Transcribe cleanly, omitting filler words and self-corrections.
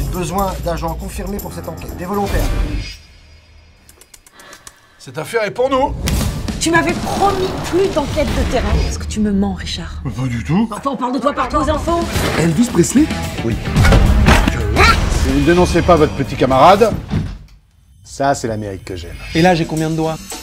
Besoin d'agents confirmés pour cette enquête. Des volontaires. Cette affaire est pour nous. Tu m'avais promis plus d'enquête de terrain. Est-ce que tu me mens, Richard? Pas du tout. Enfin, on parle de toi partout aux infos. Elvis Presley? Oui. Si vous ne dénoncez pas votre petit camarade, ça c'est l'Amérique que j'aime. Et là, j'ai combien de doigts?